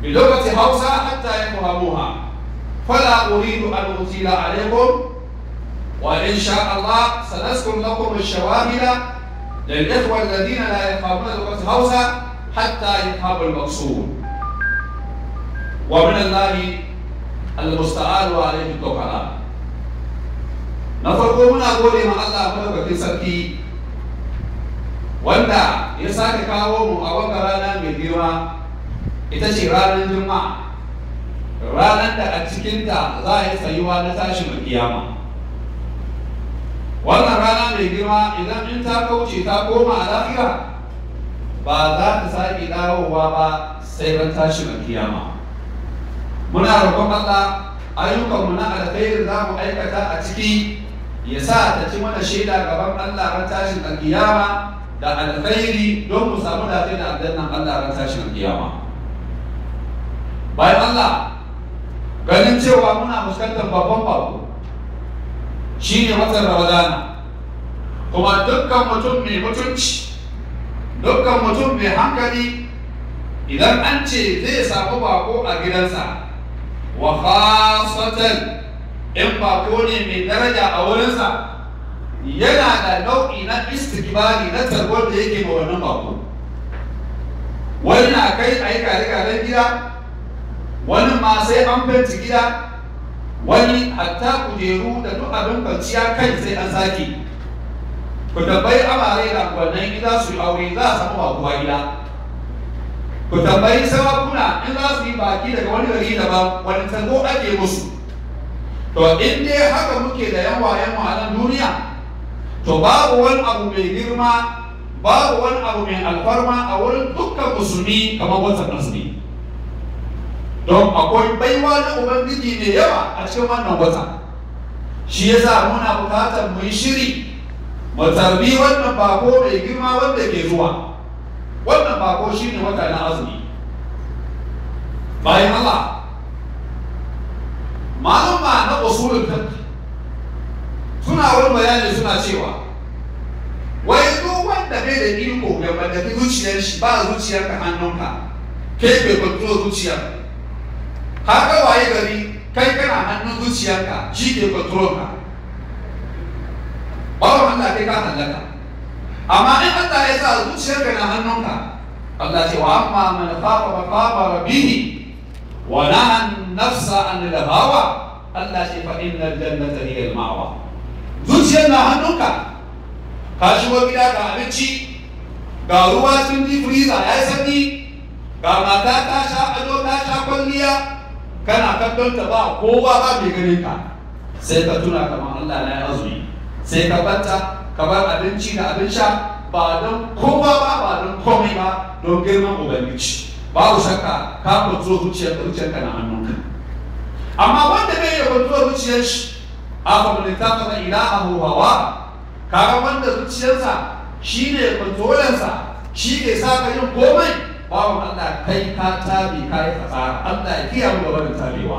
بلغة هوسة حتى يفهموها، فلا أريد أن أطيل عليكم، وإن شاء الله سنذكر لكم الشواهد للإخوة الذين لا يفهمون لغة هوسة حتى يفهموا المقصود، ومن الله المستعان وعليه التوكل. نفرقوا منا gode ma Allah madaukakin sarki wanda ya sake kawo mu a wannan rana mai girma, ita ce ranar Juma'a, ranar da a cikinta za a yi tsayuwa na tashin kiyama. Wannan rana mai girma idan in ta kauce ta koma a lahira ba za ta sake dawowa ba sai ran tashin kiyama. Muna roƙon Allah ayyukanmu na alkhairi za mu aikata a ciki ya sa ta ci mana shaida gaban Allah ran tashin alkiyama da alkhairi don mu samu dace da aljannan Allah ran tashin alkiyama. Bayan Allah, ganin cewa muna fuskantar babban bako shine watan Ramadana, kuma dukkan mutum mai mutunci, dukkan mutum mai hankali idan an ce zai samu bako a gidansa, wa khasatan in bako ne mai daraja a wurinsa, yana da nau'i na istikbari na tarbar da yake ma wannan bako. Wani na kai a yi kare-karen gida, wani ma sai an fenti gida, wani hatta kujeru da duk abin kwanciya kai sai an sake. Ku tambayi amare da wannan gida su yi aure za a samu bakuwa gida. Ku tambayi sarakuna in za su yi baki daga wani gari daban wani tango ake musu. To in dai haka muke da yan wayan a nan duniya, to babu wani abu mai girma, babu wani abu mai alfarma a wurin dukkan musulmi kamar watan azumi. Don akwai baiwa na Ubangiji mai yawa a cikin wannan wata. Shi yasa muna bukatar mu yi shiri mu tarbi wannan bako mai girma wanda ke zuwa. Wannan bako shine wata na azumi. Bayan Allah, malama na usulul fiqh suna wani bayani suna cewa wai duk wanda bai da iko ya mallaki zuciyar shi, ba zuciyar ka hannunka, kai bai kontrol zuciyar, haka waye gari kai kana hannun zuciyarka, shi ke kontrol ka, bawan Allah kai ka hallaka. Amma in Allah ya sa zuciyarka na hannunka, Allah ce wa amma man khafa maqama rabbih wa nahan nafsa an hawa, Allah ce fa innal jannata hiya al-ma'wa. Zuciyar na hannunka, ka shigo gida ga abinci, ga ruwa cikin freezer ya yi sanyi, ga mata ta sha ado ta sha kwalliya, kana kallon ta ba kowa ba mai ganin ka, sai ka tuna kamar Allah na ya azumi, sai ka banta ka bar abinci da abin sha ba don kowa ba don komai ba, don girman Ubangiji. Babu shakka ka kontrol zuciyarka na hannunka. Amma wanda bai yi kontrol zuciyar shi, aka mun tafa ilahahu hawa, kaga wanda zuciyarsa shine kontrolansa, shi ke sa ka yin komai, babu Allah kai ka tabi kai fasara. Allah ya kiyaye mu gaba da tabewa.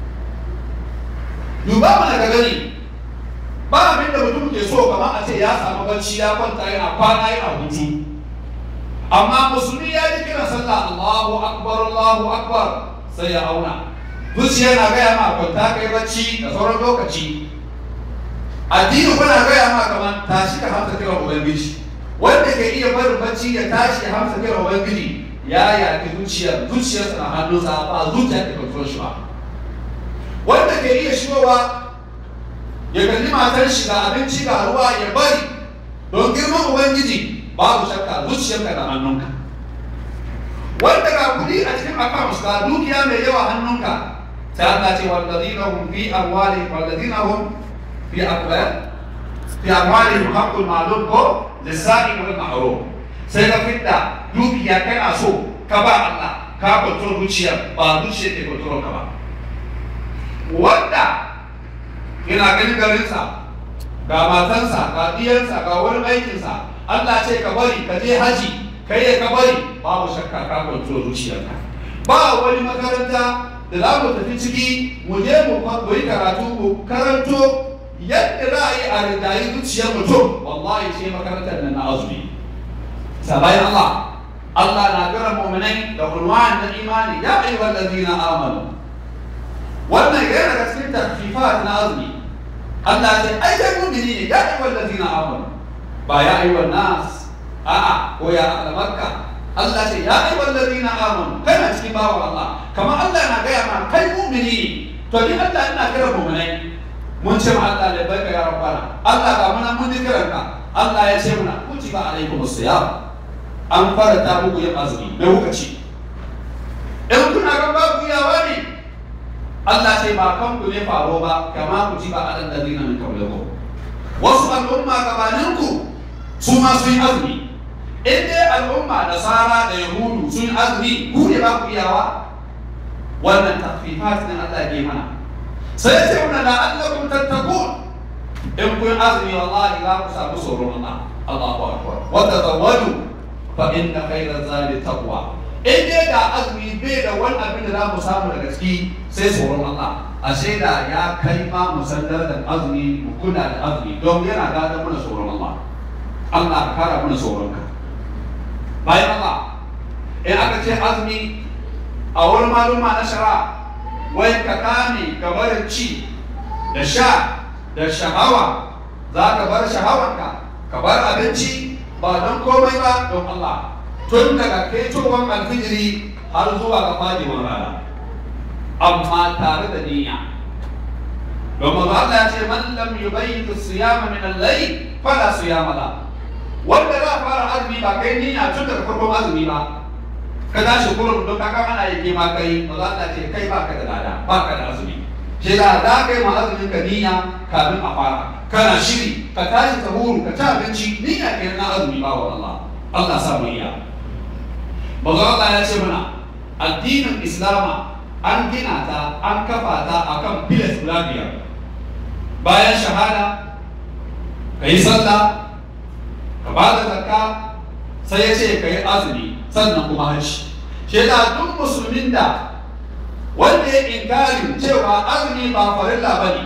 Duba mana ka gani, ba abin da mutum ke so kamar a ce ya samu bacci ya kwanta yana kwana yana hutu. Amma musulmi ya ji kira sallah Allahu akbar sai ya auna, zuciya na gaya ma kwanta kai bacci da sauran lokaci, addini kuna gaya ma kamar tashi ka hamsa kira Ubangiji. Wanda ke iya barin bacci ya tashi ya hamsa kira Ubangiji ya yaki zuciyarsa na hannunsa, ba zuciya ke kontrol shi ba. Wanda ke iya shigowa ya kalli matar shi ga abinci ga ruwa ya bari don girman Ubangiji, babu shakka zuciyarka da hannunka. Wanda ga kudi a cikin accounts ga dukiya mai yawa hannunka, sai Allah ce walladina hum fi amwalihim walladina hum fi amwalihim haqqul ma'lum ko lissa'i wal mahrum. Sai ka fitta dukiya kana so ka ba Allah, ka kontrol zuciya, ba zuciya ke kontrol ka ba. Wanda yana ganin garinsa, ga matansa, ga diyansa, ga wani aikinsa, Allah ce ka bari ka je haji, kai ya ka bari, babu shakka ka kontrol zuciyarka. Ba wani makaranta da za mu tafi ciki mu je mu yi karatu mu karanto yadda za a yi a rinjayi zuciyar mutum, wallahi ce makarantar nan na azumi. Sabayin Allah Allah na kira mu'minai da unwan na imani ya ayyuhal ladina amanu. Wannan yana daga cikin takfifat na azumi. Allah ce ai kai mu'mini ne ya ayyuhal ladina amanu. Ba ya ayyuhan nas. A'a ko ya ahla Makka. Allah ce ya ayyuhal ladina amanu. Kana cikin bawan Allah. Kamar Allah na gaya ma kai mu'mini ne. To ni Allah ina kira mu'minai. Mun ce ma Allah da barka ya rabbana. Allah ga mun ji kiranka. Allah ya ce muna kutiba alaikumus siyam. An farata muku yin azumi na lokaci. In kuna ga babu yawa ne, Allah ce ba kanku ne faro ba, kama ku ci ba alal ladina min qablikum. Wasu al'umma gabaninku su ma sun yi azumi. In dai al'umma Nasara da Yahudu sun yi azumi, ku ne ba ku yawa. Wannan takfifat ne Allah ke mana. Sai ce muna la'allakum tattaqun. In kun azumi wallahi za ku samu tsoron Allah. Allahu akbar. Wa tazawwadu fa inna khayra zadi taqwa. In dai da azumi bai da wani abin da za mu samu daga ciki sai tsoron Allah. Ashe da ya kai ma mu sandar da azumi mu kula da azumi don yana gadon mana tsoron Allah. Allah ka kara mana tsoron ka. Bayan Allah, in aka ce azumi a wurin maluma na shara, wai ka kame ka bar ci da sha da shahawa, za ka bar shahawarka ka bar abinci ba don komai ba don Allah tun daga ketowar alfijiri har zuwa ga fadewar rana, amma tare da niyya. Domin Allah ya ce man lam yubayyitu siyama min al-layl fala siyama la. Wanda za fara azumi ba kai niyya tun daga farkon azumi ba, ka tashi kullum don kaga ana yake ma kai, Allah ya ce kai ba ka da lada, ba ka da azumi. Sai da za ka yi ma azumin ka niyya kafin a fara. Kana shiri ka tashi sahuru ka ci abinci niyya ke na azumi ba wa Allah. Allah sa mu iya. Manzo Allah ya ce mana addinin Islama an gina ta an kafa ta akan filas guda biyar. Bayan shahada ka yi sallah ka ba da zakka sai ya ce ka yi azumi sannan kuma hajji. Shi da duk musulmin da wanda ya inkarin cewa azumi ba farilla bane,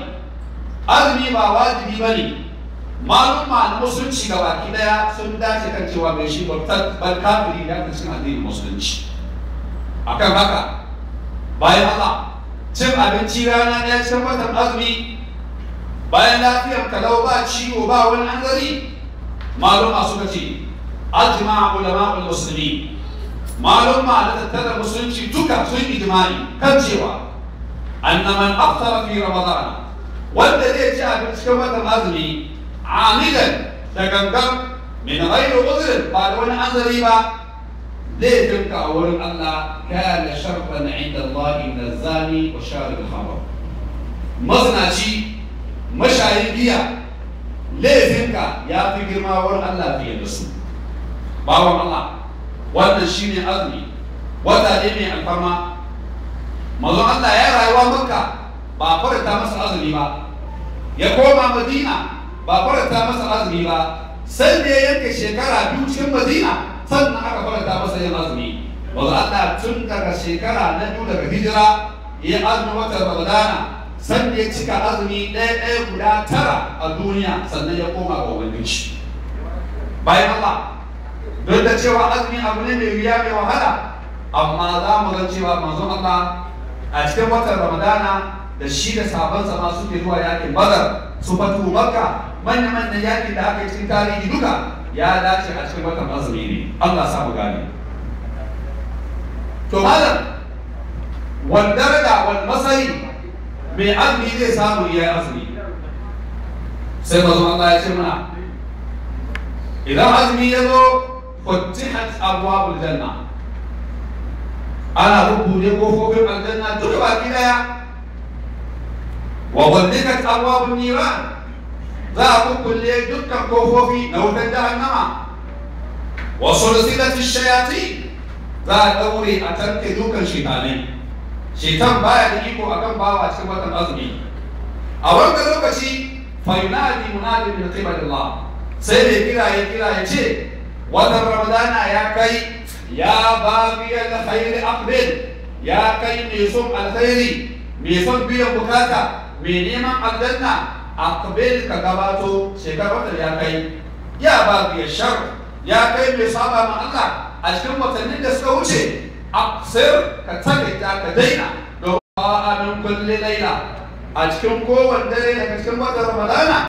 azumi ba wajibi bane, maluma na musulunci ga baki daya sun dace kan cewa mai shi bautar kafiri ya kasance addinin musulunci. Akan haka bayan Allah cin abinci rana ɗaya cikin watan azumi bayan lafiyar kalau ba ciwo ba wani hanzari, maluma suka ce ajma ulama'ul muslimin, maluma na tattara musulunci duka sun ijma'i kan cewa anna man aftara fi ramadan, wanda zai ci abinci cikin watan azumi amidan da gangan min ghairu udhr ba da wani hanzari ba, zai tinka a wurin Allah kana sharfan inda Allah min zani wa sharib al-khamr. Maznaci mashayin giya laifinka ya fi girma wurin Allah fiye da su. Bawan Allah, wannan shine azumi, wata ne mai alfarma. Manzon Allah ya rayuwa Makka ba faranta masa azumi ba, ya koma Madina ba faranta masa azumi ba, sai da ya yanke shekara 2 cikin Madina sannan aka faranta masa yin azumi. Manzon Allah tun daga shekara na 2 daga hijira ya azumi watan Ramadana, sannan ya cika azumi ɗaya guda 9 a duniya sannan ya koma ga Ubangiji. Bayan Allah, duk da cewa azumi abu ne mai wuya mai wahala, amma za mu ga cewa manzon Allah a cikin watan Ramadana da shi da sahabbansa ma suke zuwa yakin Badar, su fatu Makka, manya-manyan yakin da aka yi cikin tarihi duka ya dace a cikin watan azumi ne. Allah sa mu gane. To malam, wal daraja wal masari mai azumi zai samu ya azumi. Sai manzon Allah ya ce mana idan azumi ya zo futihat abwabul janna, ana bubbude kofofin aljanna duka baki daya, wa ghulqat abwabun niran, za a kukkulle dukkan kofofi na wutar jahannama, wa sulsilat ash-shayatin, za a daure a tarke dukkan shaytanai. Shaytan baya da iko akan bawa cikin watan azumi. A wannan lokaci fa yunadi munadi min qibalillah, sai mai kira ya ce watan Ramadana ya kai, ya bagiyal khairi aqbil, ya kai mai son alkhairi, mai son biyan bukata, mai neman aljanna, aqbil ka gabato, shekarar watan ya kai. Ya bagiyal shar, ya kai mai saba ma Allah, a cikin watannin da suka wuce aksir ka takaita ka daina don min kulli laila a cikin kowanne dare daga cikin watan ramadana